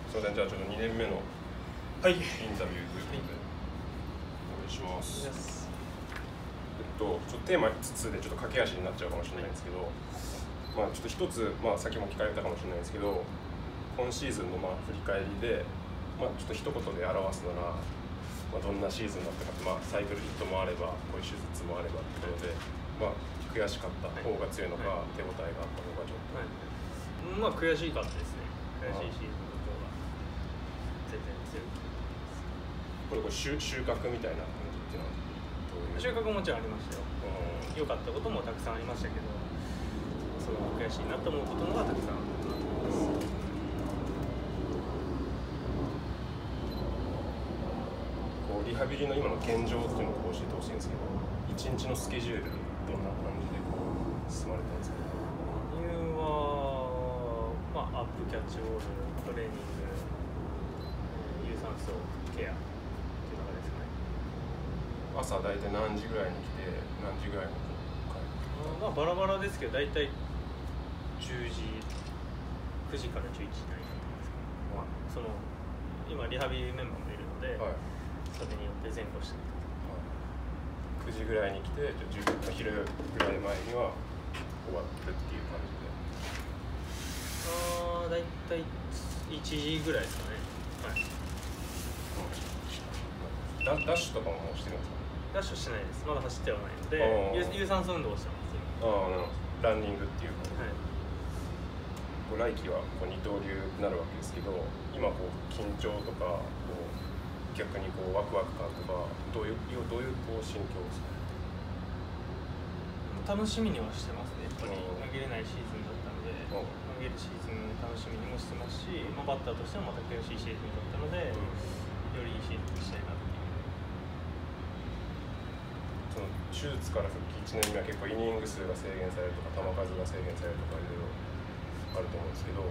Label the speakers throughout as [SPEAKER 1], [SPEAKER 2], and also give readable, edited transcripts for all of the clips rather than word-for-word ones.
[SPEAKER 1] すみません、じゃあちょっと2年目の
[SPEAKER 2] はい、
[SPEAKER 1] インタビューということで、お願いします。ちょっとテーマ5つでちょっと駆け足になっちゃうかもしれないんですけど、まあちょっと1つ、さっきも聞かれたかもしれないですけど、今シーズンの振り返りで、ちょっと一言で表すなら、どんなシーズンだったかって、サイクルヒットもあれば、こういう手術もあればってことで、悔しかった方が強いのか、手応えがあった方がちょっと。
[SPEAKER 2] 悔しかったですね。悔しいシーズンの方が全然強いと思います。
[SPEAKER 1] これ収穫みたいな感じっていうのはどういう？
[SPEAKER 2] 収穫ももちろんありましたよ。良かったこともたくさんありましたけど、その悔しいなと思うことのがたくさんあります。
[SPEAKER 1] リハビリの今の現状っていうのを教えてほしいんですけど、1日のスケジュールどんな感じで進まれたんですか？
[SPEAKER 2] 理由は、アップキャッチボール、トレーニング、有酸素ケアっていうのがですかね。
[SPEAKER 1] 朝大体何時ぐらいに来て何時ぐらいに帰る？
[SPEAKER 2] バラバラですけど、大体10時、9時から11時ないかと思いますけど、今リハビリメンバーもいるので、それによって前後したりとか。
[SPEAKER 1] 9時ぐらいに来て、昼ぐらい前には終わってるっていう感じで。
[SPEAKER 2] 大体1時ぐらいですかね。
[SPEAKER 1] ダッシュとかもしてるんですか？
[SPEAKER 2] ダッシュしてないです。まだ走ってはないので、有酸素運動をしてます。
[SPEAKER 1] ランニングっていうか、来季は二刀流になるわけですけど、今緊張とか逆にワクワク感とかどういう心境ですか？
[SPEAKER 2] 楽しみにはしてますね。やっぱり投げれないシーズンだったので、投げるシーズン楽しみにもしてますし、バッターとしてもまた悔しいシーズンだったので、よりいいシーズンにしたいなっていう。
[SPEAKER 1] その手術から復帰1年目は結構イニング数が制限されるとか球数が制限されるとかいろいろあると思うんですけど、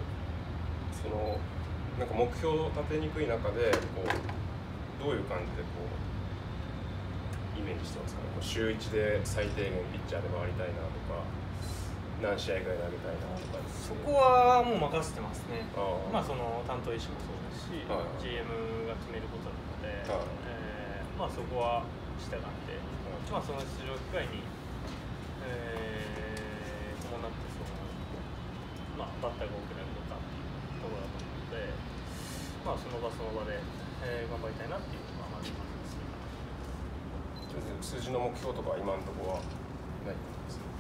[SPEAKER 1] なんか目標を立てにくい中でどういう感じでイメージしてますかね？週1で最低限ピッチャーで回りたいなとか、何試合ぐらい投げたいなとかですね。
[SPEAKER 2] そこはもう任せてますね。その担当医師もそうですし、GM が決めることなので、そこは従って、その出場機会に、伴ってバッターが多くなるとかっていうところだと思うので、その場で、頑張りたいなっていうのがまず
[SPEAKER 1] 数字の目標とか今のところはないですか？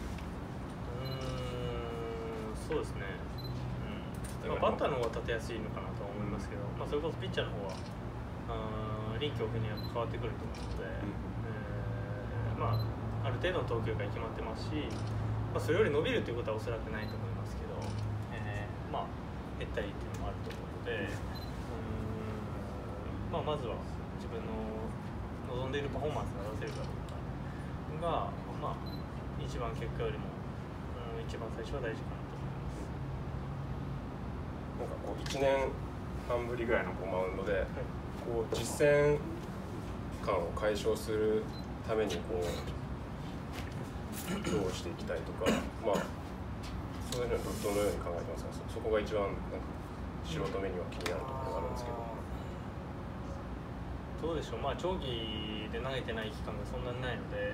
[SPEAKER 2] そうですね。バッターの方が立てやすいのかなとは思いますけど、それこそピッチャーの方は臨機応変に変わってくると思うので、ある程度の投球が決まってますし、それより伸びるということはおそらくないと思いますけど、減ったりっていうのもあると思うので、まずは自分の望んでいるパフォーマンスが出せるかどうかが、一番結果よりも、一番最初は大事かなと思います。
[SPEAKER 1] 1年半ぶりぐらいのマウンドで、実践感を解消するためにどうしていきたいとか、そういうのはどのように考えてますか？そこが一番素人目には気になるところがあるんですけど。
[SPEAKER 2] どうでしょう、長期で投げてない期間がそんなにないので、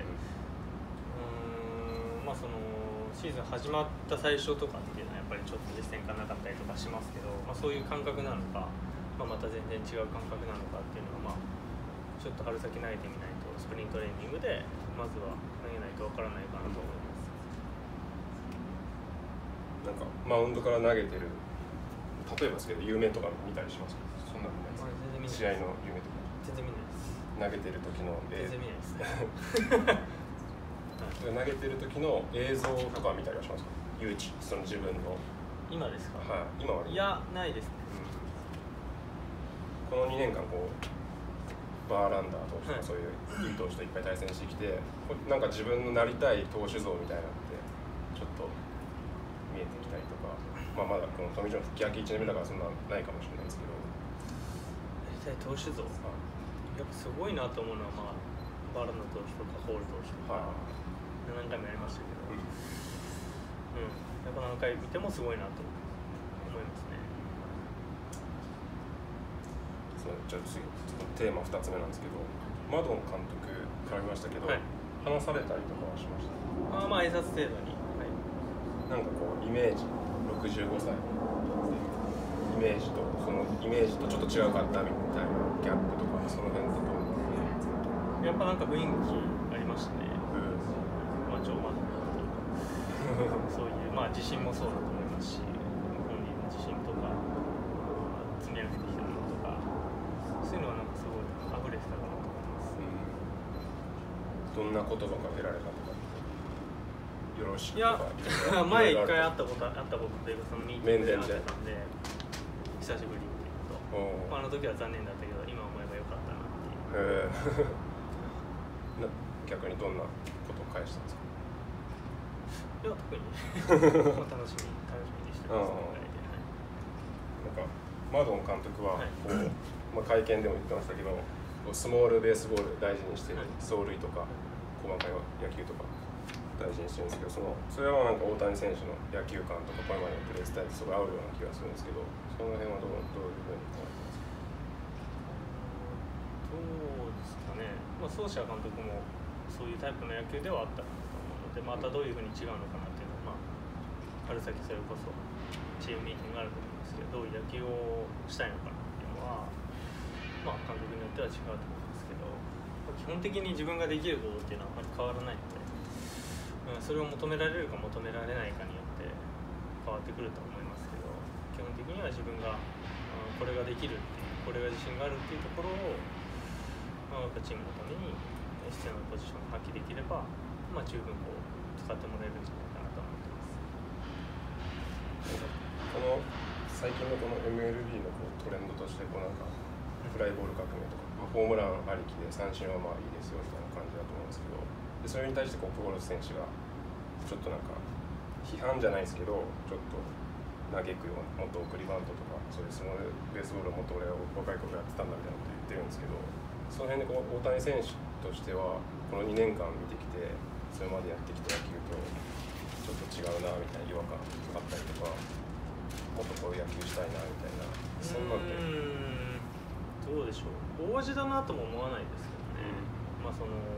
[SPEAKER 2] そのシーズン始まった最初とかっていうのはやっぱりちょっと実践がなかったりとかしますけど、そういう感覚なのか、また全然違う感覚なのかっていうのは、ちょっと春先投げてみないと、スプリントレーニングでまずは投げないとわからないかなと思います。
[SPEAKER 1] なんかマウンドから投げてる、例えばですけど夢とか見たりしますか？そんなの見ないですか？試合の夢とか
[SPEAKER 2] 全然見ないです。
[SPEAKER 1] 投げてる時の
[SPEAKER 2] 全然見ないです。
[SPEAKER 1] 投げてる時の映像とか見たりはしますか？その自分の
[SPEAKER 2] 今ですか？
[SPEAKER 1] 今は、
[SPEAKER 2] いや、ないですね。
[SPEAKER 1] この2年間バーランダー投手とかそういういい投手といっぱい対戦してきて、なんか自分のなりたい投手像みたいなのってちょっと見えてきたりとか、まだこの富城の復帰明け1年目だからそんなないかもしれないですけど、
[SPEAKER 2] やりたい投手像、やっぱすごいなと思うのは、バーランダー投手とかホール投手とか、何回もやりましたけど、やっぱ何回見てもすごいなと思いますね。
[SPEAKER 1] じゃあ次テーマ2つ目なんですけど、マドン監督から見ましたけど、はい、話されたりとかはしました？
[SPEAKER 2] まあ挨拶程度に、はい、
[SPEAKER 1] なんかこうイメージ65歳のイメージとそのイメージとちょっと違うかったみたいなギャップとかその辺だと
[SPEAKER 2] やっぱなんか雰囲気ありましたね。まあ超マドンそういうまあ自信もそうだと思いますし、本人の自信とか、積み上げてきたものとか、そういうのはなんかすごい溢れてたかなと思います。
[SPEAKER 1] どんな言葉かけられたとか、よろしくとか。
[SPEAKER 2] いや前一回会ったことというかそのミーティングで会ってたんで、久しぶりっていうと、あの時は残念だったけど今思えばよかったなっていう。
[SPEAKER 1] 逆にどんなことを返したんですか？
[SPEAKER 2] いや特にまあ楽しみにしてます。
[SPEAKER 1] なんかマドン監督はこう、まあ、会見でも言ってましたけど、スモールベースボール大事にしてる、走塁とか細かい野球とか大事にしてるんですけど、それはなんか大谷選手の野球観とかこれまでのプレースタイルとすごい合うような気がするんですけど、その辺はどういうふうに考えてますか？
[SPEAKER 2] どうですかね、まあ、ソーシャ監督もそういうタイプの野球ではあったと思うので、またどういうふうに違うのかなっていうのは、まあ、春先それこそチームミーティングがあると思うんですけど、どういう野球をしたいのかなっていうのは、まあ、監督によっては違うと思うんですけど、基本的に自分ができることっていうのはあまり変わらないので、それを求められるか求められないかによって変わってくると思いますけど、基本的には自分がこれができるっていう、これが自信があるっていうところを、やっぱチームのために必要なポジションを発揮できれば、まあ、十分こう使ってもらえるんじゃないかなと思ってます。
[SPEAKER 1] この最近のこの MLB のこうトレンドとしてこうなんかフライボール革命とか、ホームランありきで三振はまあいいですよみたいな感じだと思うんですけど、でそれに対してこうプゴルス選手がちょっとなんか批判じゃないですけどちょっと嘆くような、もっと送りバントとかそういうスモールベースボールをもっと俺は若い頃やってたんだみたいなこと言ってるんですけど、その辺でこう大谷選手としてはこの2年間見てきてそれまでやってきた野球とちょっと違うなみたいな違和感あったりとか、もっとこういう野球したいなみたいな、そんなって
[SPEAKER 2] どうでしょう、大味だなとも思わないですけどね。まあ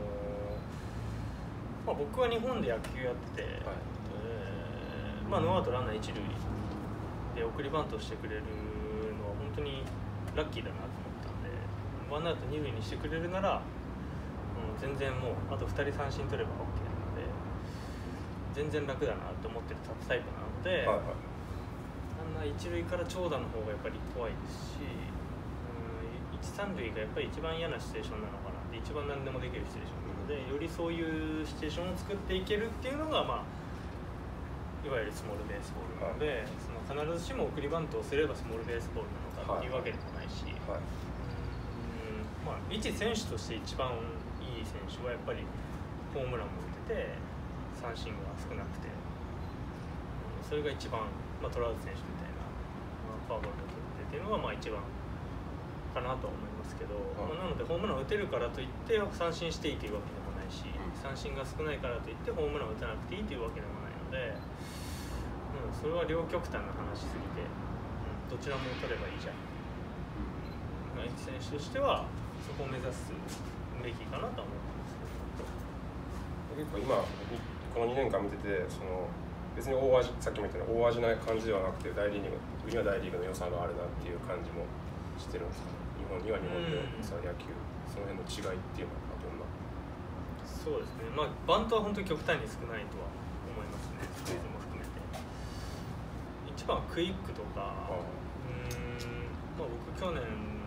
[SPEAKER 2] まあ、僕は日本で野球やってて、はい、まあ、ノーアウトランナー一塁で送りバントしてくれるのは本当にラッキーだなと思ったんで、ワンアウト二塁にしてくれるなら、全然もうあと2人三振取れば OK なので全然楽だなと思ってるタイプなので、はいはい、あんな一塁から長打の方がやっぱり怖いですし、一三塁がやっぱり一番嫌なシチュエーションなのかな、で一番何でもできるシチュエーションなので、よりそういうシチュエーションを作っていけるっていうのが、まあ、いわゆるスモールベースボールなので、その必ずしも送りバントをすればスモールベースボールなのかっていうわけでもないし、はいはい、まあ、一選手として一番いい選手はやっぱりホームランも打てて三振が少なくて、それが一番、まあ、トラウト選手みたいなフォアボールを取ってっていうのがまあ一番かなとは思いますけど、まあ、なのでホームラン打てるからといって三振していいというわけでもないし、三振が少ないからといってホームラン打たなくていいというわけでもないので、それは両極端な話すぎて、どちらも取ればいいじゃん。一選手としてはそこを目指すべきかなと思ってますけど、
[SPEAKER 1] 結構今この2年間見てて、別に大味、さっきも言ったように大味な感じではなくて、大リーグには大リーグの良さがあるなっていう感じもしてるんですかね。日本には日本でさ、野球その辺の違いっていうのはどんな？
[SPEAKER 2] そうですね、まあ、バントは本当に極端に少ないとは思いますね、スクイズも含めて。一番はクイックとか、まあ、僕去年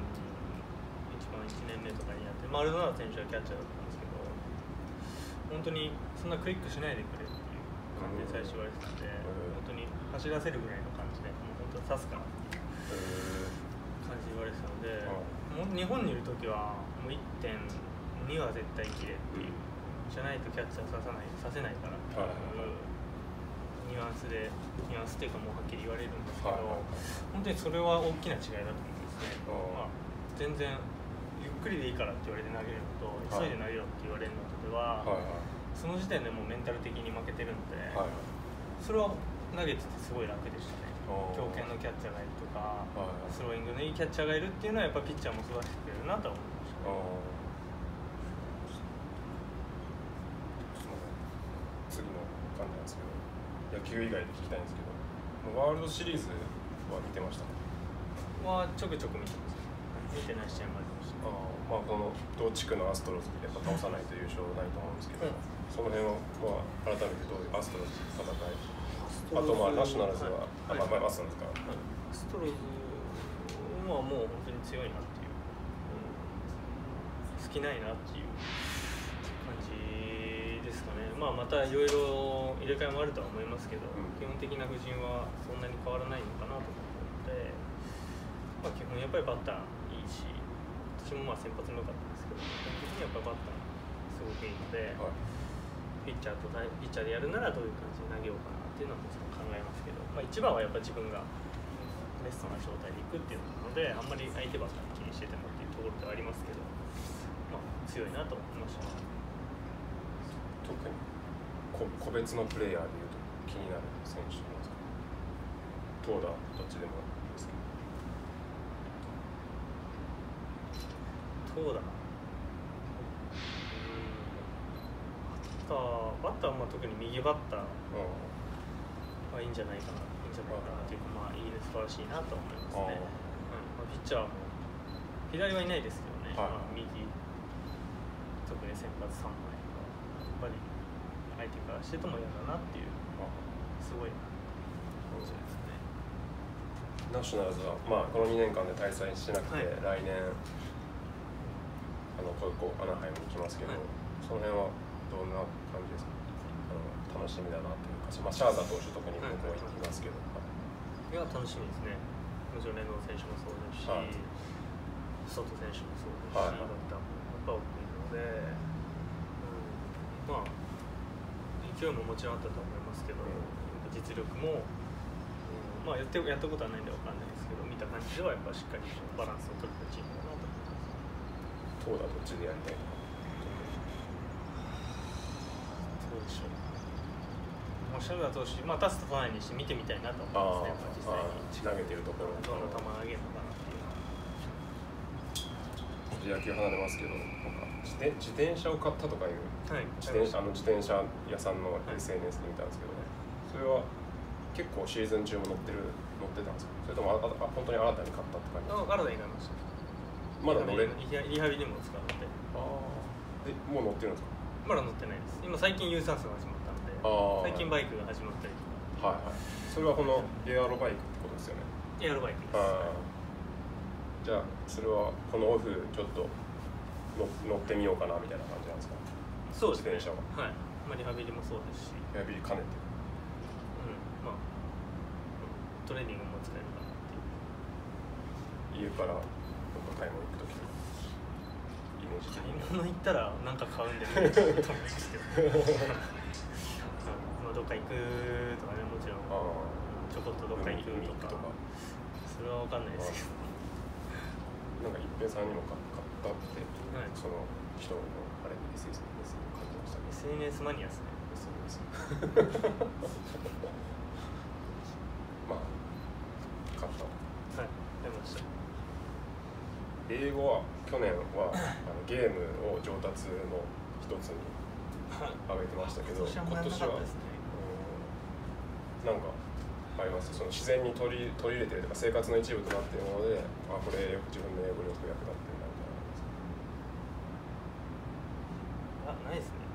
[SPEAKER 2] 1年目とかにやって、マルドナー選手はキャッチャーだったんですけど、本当にそんなクイックしないでくれっていう感じで最初言われてたんで、本当に走らせるぐらいの感じで、もう本当刺すかなっていう感じで言われてたので、もう日本にいるときはもう 1.2 は絶対切れっていう、じゃないとキャッチャーさせないからっていうニュアンスっていうかもうはっきり言われるんですけど、本当にそれは大きな違いだと思うんですね。まあ、全然ゆっくりでいいからって言われて投げるのと、急いで投げろって言われるのとでは、その時点でもうメンタル的に負けてるので、それは投げててすごい楽でしたね。強肩のキャッチャーがいるとか、スローイングのいいキャッチャーがいるっていうのはやっぱピッチャーも育ててくれるなと思いましたね。
[SPEAKER 1] 次の感じなんですけど、野球以外で聞きたいんですけど、ワールドシリーズは見てましたか？
[SPEAKER 2] はちょくちょく見てます。見てない試合もありました。
[SPEAKER 1] この同地区のアストロズやっぱ倒さないと優勝ないと思うんですけど、その辺を改めてどういうアストロズ戦い、あとナショナルズはアストロズか。
[SPEAKER 2] アストロズはもう本当に強いなっていう、隙ないなっていう感じですかね。またいろいろ入れ替えもあるとは思いますけど、基本的な布陣はそんなに変わらないのかなと思うので、基本やっぱりバッターいいし、私も先発も良かったんですけど、基本的にやっぱバッターすごくいいので、ピッチャーでやるならどういう感じで投げようかなっていうのはもちろん考えますけど、一番はやっぱ自分がベストな状態でいくっていうのなので、あんまり相手ばっかり気にしててもっていうところではありますけど、強いなと思いました。
[SPEAKER 1] 特に個別のプレイヤーでいうと気になる選手なんですか？投打どっちでもいいですけ
[SPEAKER 2] ど。投打バッターは特に右バッターはいいんじゃないかな、っていうか、いいね、素晴らしいなと思いますね。ピッチャーも左はいないですけどね、右、特に先発3枚がやっぱり相手からしてとも嫌だなっていう、すごい面白いですね。
[SPEAKER 1] ナショナルズは、この2年間で対戦しなくて、来年アナハイムに行きますけど、その辺はどんな感じですか？楽しみだなというか、シャーザ投手特に僕は言ってますけど、
[SPEAKER 2] いや楽しみですね。もちろんレノー選手もそうですし、ソト選手もそうですし、バッターもやっぱ大きいので、勢いももちろんあったと思いますけど、実力も、やったことはないんで分かんないですけど、見た感じではやっぱしっかりバランスを取れたチームだなと思います。
[SPEAKER 1] 投打どっちでやりたいのか。
[SPEAKER 2] どうでしょう。シャルダー投手、タスとファイにして見てみたいなと思いますね。実際に
[SPEAKER 1] 投げてるところ、
[SPEAKER 2] どの球投げるのかなっていう。
[SPEAKER 1] 野球離れますけど、自転車を買ったとかいう、自転車屋さんの SNS で見たんですけど、それは結構シーズン中も乗ってたんですか？それとも本当に新たに買ったって感じですか？
[SPEAKER 2] 新たに買いました。
[SPEAKER 1] まだ乗れる？
[SPEAKER 2] リハビリにも使って。
[SPEAKER 1] もう乗ってるんですか？
[SPEAKER 2] まだ乗ってないです。今最近有酸素が始まったんで、最近バイクが始まったりとか。
[SPEAKER 1] それはこのエアロバイクってことですよね？
[SPEAKER 2] エアロバイクです。
[SPEAKER 1] じゃあそれはこのオフちょっと乗ってみようかなみたいな感じなんですか？
[SPEAKER 2] そうですね。
[SPEAKER 1] 自転車は。
[SPEAKER 2] リハビリもそうですし。
[SPEAKER 1] リハビリ兼ねて。
[SPEAKER 2] トレーニングも使えるかなっていう。
[SPEAKER 1] 家から買い物行くときとか。
[SPEAKER 2] 買い物行ったら何か買うんでもいいと思うんですけど。どっか行くとかね、もちろん。ちょこっとどっか行くとか。それは分かんないですけど。
[SPEAKER 1] なんか一平さんにも買ったって、その人のあれ SNS 買ってましたね。
[SPEAKER 2] SNS マニアですね。
[SPEAKER 1] 買った。
[SPEAKER 2] 買いました。
[SPEAKER 1] 英語は去年はゲームを上達の一つに挙げてましたけど、今年はなんかあります。その自然に取り入れてるとか生活の一部となっているので、これ自分の英語力役立ってるなみたいな。
[SPEAKER 2] ないですね。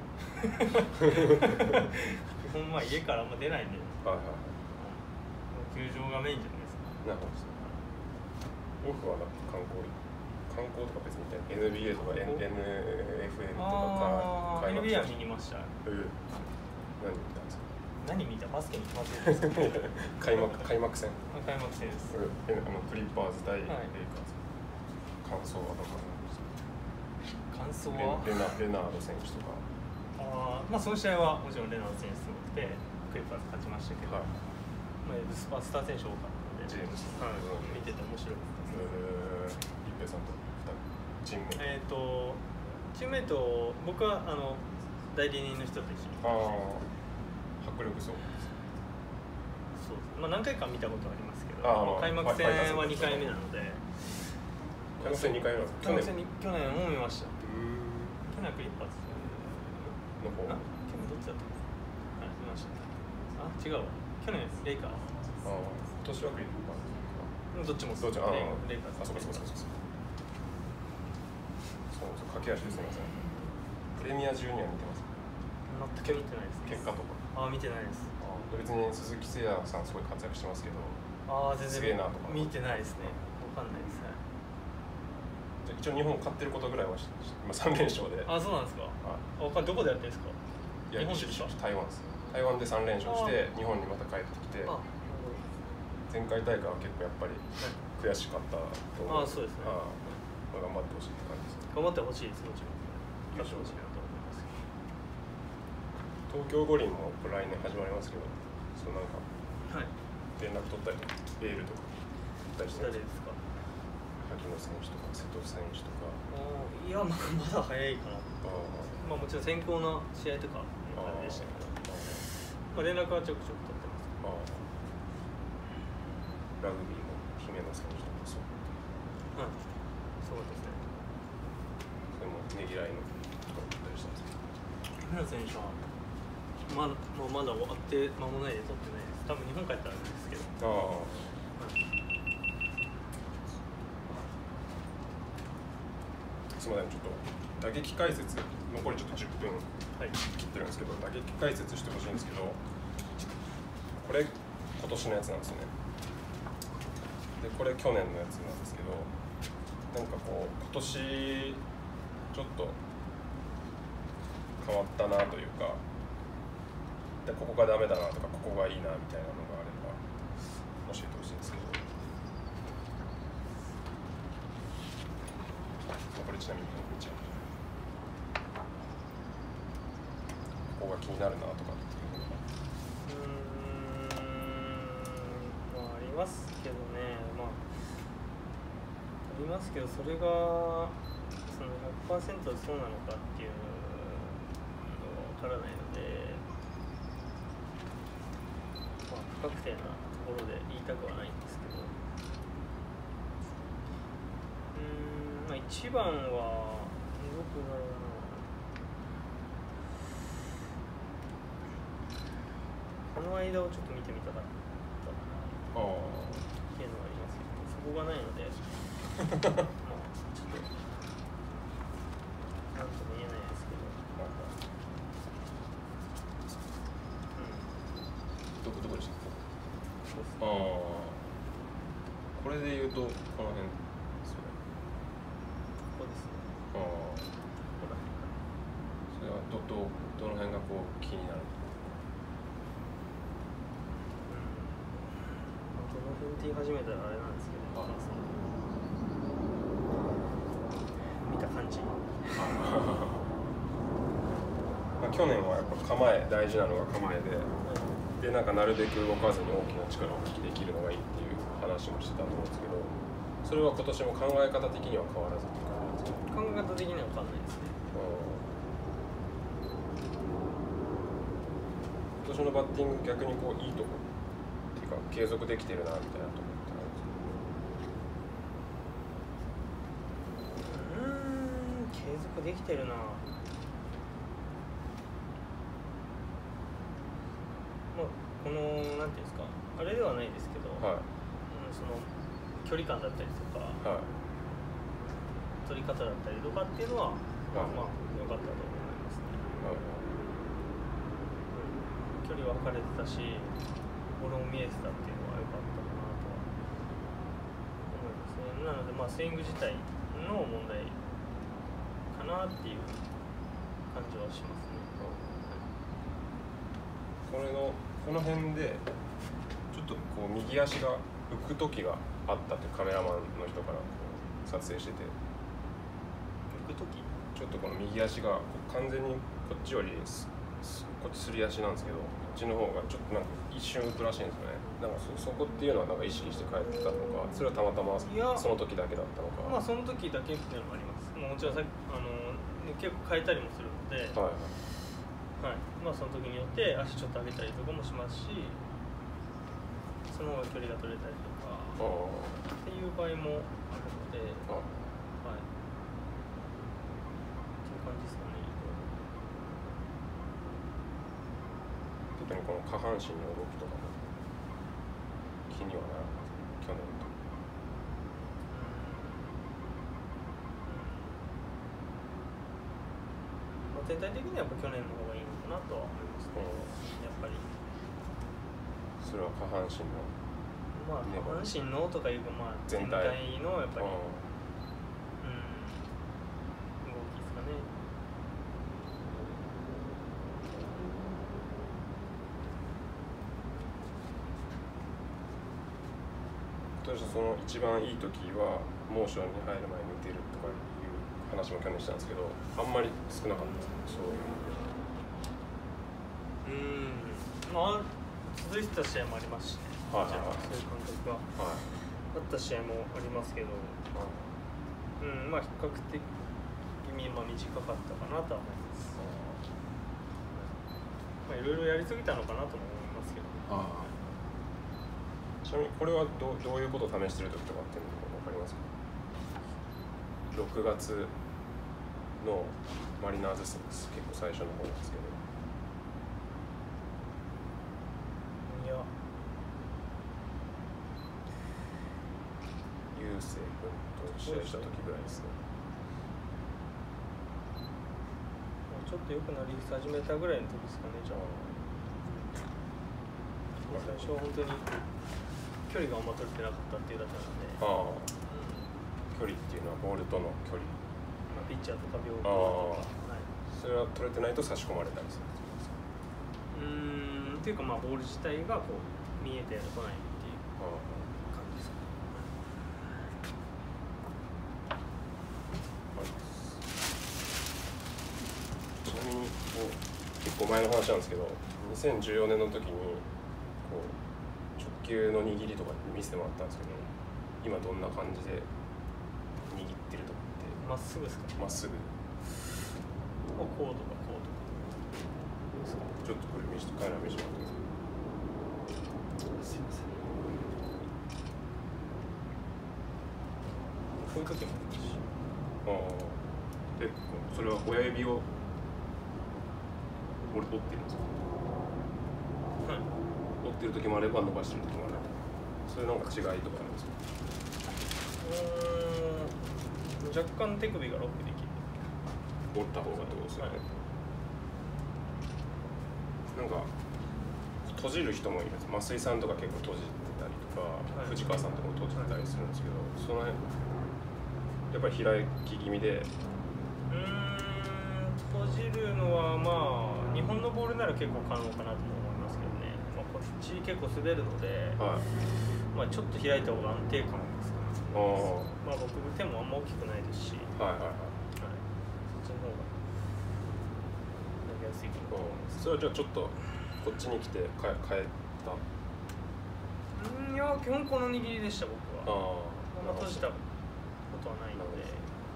[SPEAKER 2] 基本家からあんま出ないんで。球場がメインじゃないですか。
[SPEAKER 1] なるほど。オフは観光とか別にNBA とか NFL とか
[SPEAKER 2] NBA は見にました。
[SPEAKER 1] 何見たんですか？
[SPEAKER 2] 何見た？バスケに決まってるんですか？
[SPEAKER 1] 開幕戦。
[SPEAKER 2] 開幕戦です。
[SPEAKER 1] クリッパーズ対レイカーズ。感想はどうなんですか？感想はレナード選手とか。
[SPEAKER 2] その試合はもちろんレナード選手すごくてクリッパーズ勝ちましたけど、スター選手多かったので、
[SPEAKER 1] ジェームス
[SPEAKER 2] 見てて面白かったです。
[SPEAKER 1] 一平さんとチームメイト。
[SPEAKER 2] チームメイト、僕は代理人の人と一緒に。
[SPEAKER 1] 迫力そうです。
[SPEAKER 2] そうです。まあ何回か見たことありますけど、開幕戦は2回目なので。
[SPEAKER 1] 開幕戦2回目なんですか？
[SPEAKER 2] 去年も見ました。去年はクリッパーズ
[SPEAKER 1] の方。
[SPEAKER 2] 去年どっちだったの？見ました。違うわ。去年レイカーズ。
[SPEAKER 1] 今年はクリッパーズ。
[SPEAKER 2] どっちも
[SPEAKER 1] レイカーズ。
[SPEAKER 2] そう
[SPEAKER 1] 駆け足ですみません。プレミア12は見てます。
[SPEAKER 2] 全く見てないです。
[SPEAKER 1] 結果とか。
[SPEAKER 2] 見てないです。
[SPEAKER 1] 別に鈴木誠也さんすごい活躍してますけど。
[SPEAKER 2] 全然
[SPEAKER 1] すげえなとか。
[SPEAKER 2] 見てないですね。わかんないです。
[SPEAKER 1] 一応日本勝ってることぐらいは今3連勝で。
[SPEAKER 2] そうなんですか。どこでやってるんですか？
[SPEAKER 1] 日本ですか？台湾です。台湾で3連勝して日本にまた帰ってきて。前回大会は結構やっぱり悔しかったと思う。
[SPEAKER 2] そうですね。
[SPEAKER 1] 頑張ってほしいって感じです。
[SPEAKER 2] 頑張ってほしいです。もちろん。優勝ほしいなと思います。
[SPEAKER 1] 東京五輪も来年始まりますけど、なんか連絡取ったりとか、エールとか取ったりしてますか？萩野選手とか瀬戸選手とか。
[SPEAKER 2] いや、まだ早いかな。もちろん先行の試合とかの感じでしたけど、連絡はちょくちょく取ってます。
[SPEAKER 1] ラグビーも姫野選手とかそう。
[SPEAKER 2] そうですね。
[SPEAKER 1] それもねぎらいのとか取ったりしたんですけ
[SPEAKER 2] ど。姫野選手はまだ終わって間もないで取ってないです。多分日本帰ったらですけど。
[SPEAKER 1] すみません、ちょっと打撃解説残りちょっと10分切ってるんですけど、打撃解説してほしいんですけど、これ今年のやつなんですね。でこれ去年のやつなんですけど、なんかこう今年ちょっと変わったなというか、でここがダメだなとかここがいいなみたいなのがあれば教えてほしいんですけど。これちなみに見ちゃう。ここが気になるなとかっていうのが。
[SPEAKER 2] ありますけどね。ありますけど、それがその 100% そうなのかっていうのがわからないので、不確定なところで言いたくはないんですけど。一番はどこだろうな。この間をちょっと見てみたかったっていうのはありますけど、そこがないのでちょっとなんとも言えないですけど、
[SPEAKER 1] どこでしたっけ？これで言うとこの辺。それはどの辺がこう気になる？
[SPEAKER 2] どの辺って言い始めたらあれなんですけど、見た感じ。
[SPEAKER 1] 去年はやっぱ構え大事なのが構えで、なんかなるべく動かずに大きな力を発揮できるのがいいっていう話もしてたと思うんですけど、それは今年も考え方的には変わらずって感じですか？
[SPEAKER 2] 考え方的には変わらないですね。
[SPEAKER 1] 今年のバッティング逆にこういいとこっていうか継続できてるなみたいなとこってあるんですか？
[SPEAKER 2] 継続できてるな。このなんていうんですか、あれではないですけど、その距離感だったりとか、取り方だったりとかっていうのは良かったと思いますね。距離は測れてたし、ボールも見えてたっていうのは良かったかなとは思いますね。なのでスイング自体の問題かなっていう感じはしますね。
[SPEAKER 1] この辺でちょっとこう右足が浮く時があったってカメラマンの人から撮影してて、
[SPEAKER 2] 浮く時
[SPEAKER 1] ちょっとこの右足が完全にこっちよりこっちすり足なんですけど、こっちの方がちょっとなんか一瞬浮くらしいんですよね。なんかそこっていうのはなんか意識して帰ってたのか、それはたまたまその時だけだったのか。
[SPEAKER 2] その時だけっていうのもあります。もちろん結構変えたりもするので、その時によって足ちょっと上げたりとかもしますし、 その方が距離が取れたりとかっていう場合もあるので、はい、っていう感じですかね。
[SPEAKER 1] 特にこの下半身の動きとかも気にはならない去年と。
[SPEAKER 2] 全体的にはやっぱ去年の方がいいのかなとは思いますね。やっぱり
[SPEAKER 1] それは下半身の
[SPEAKER 2] まあ下半身のとかいうかまあ全体のやっぱり動きですかね。
[SPEAKER 1] 例えばその一番いい時はモーションに入る前に打てるとかいう話も去年したんですけど、あんまり少なかったですね、そういう。
[SPEAKER 2] まあ続いてた試合もありますしね。そういう感覚があった試合もありますけど、まあ比較的短かったかなとは思います。まあいろいろやりすぎたのかなとも思いますけど。
[SPEAKER 1] ちなみにこれはどういうことを試してる時とかっていうの分かりますか？6月のマリナーズ戦です。結構最初の方なんですけど。
[SPEAKER 2] いや、
[SPEAKER 1] 雄星君と試合した時ぐらいですね。
[SPEAKER 2] ちょっと良くなり始めたぐらいの時ですかね、じゃあ。最初は本当に距離があんま取れてなかったっていうだけなので。
[SPEAKER 1] 距離っていうのはボールとの距離。
[SPEAKER 2] ピッチャーとか病気とか、
[SPEAKER 1] それは取れてないと差し込まれたりする
[SPEAKER 2] っていうかまあボール自体がこう見えてこないっていう感じですか
[SPEAKER 1] ね。ちなみに結構前の話なんですけど、2014年の時にこう直球の握りとか見せてもらったんですけど、今どんな感じで握ってるとかって。
[SPEAKER 2] まっすぐですか？
[SPEAKER 1] まっすぐ。
[SPEAKER 2] こうとかこうとか。
[SPEAKER 1] ちょっとこれカメラ見せてもらってください。
[SPEAKER 2] すいません。こういう時もあるし。
[SPEAKER 1] それは親指を折ってるんですか？
[SPEAKER 2] はい。
[SPEAKER 1] 折ってる時もあれば伸ばしてる時もある。それなんか違いとかあるんですか？
[SPEAKER 2] 若干手首がロックできる。
[SPEAKER 1] 折った方がってことですよね。なんか閉じる人もいるんです。増井さんとか結構閉じてたりとか、藤川さんとかも閉じてたりするんですけど、その辺やっぱり開き気味で。
[SPEAKER 2] 閉じるのはまあ日本のボールなら結構可能かなと思いますけどね。こっち結構滑るので、まあちょっと開いた方が安定感ですかね。まあ僕手もあんま大きくないですし、そっちの方が投げやすいかなと思います。
[SPEAKER 1] それはじゃあちょっとこっちに来て変えた？
[SPEAKER 2] いや基本この握りでした僕は。あんま閉じたことはないので。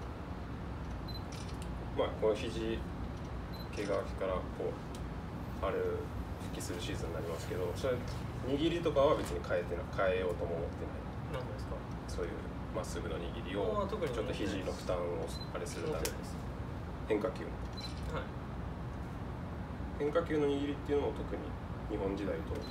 [SPEAKER 1] まあこの肘怪我からこう復帰するシーズンになりますけど、それ握りとかは別に変えようとも思ってない。
[SPEAKER 2] 何ですか？
[SPEAKER 1] そういうまっすぐの握りをちょっと肘の負担をあれするためです。変化球。
[SPEAKER 2] はい。
[SPEAKER 1] 変化球の握りっていうのも特に日本時代と。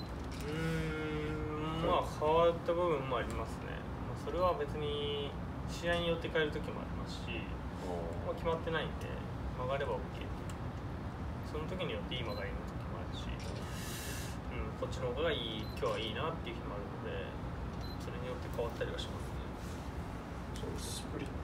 [SPEAKER 2] まあ変わった部分もありますね。それは別に試合によって変える時もありますし、決まってないんで曲がれば OK っていう。その時によっていい曲がりの時もあるし、こっちの方が今日はいいなっていう日もあるので、それによって変わったりはしますね。
[SPEAKER 1] スプリッ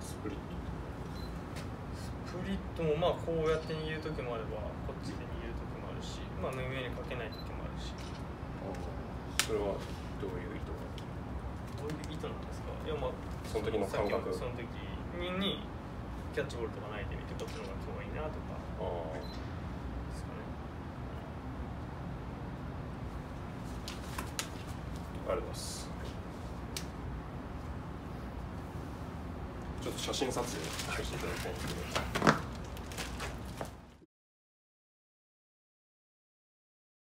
[SPEAKER 2] トもまあこうやって握る時もあればこっちで握る時もあるし、まあ上にかけない時もあるし。
[SPEAKER 1] それはどういう意図？
[SPEAKER 2] どういう意図なんですか？いやまあ
[SPEAKER 1] その時の感覚。
[SPEAKER 2] その時にキャッチボールとかないでみてこっちの方が今日はいいなとか。ですかね。
[SPEAKER 1] ありがとうございます。ちょっと写真撮影していただきたいんですけど。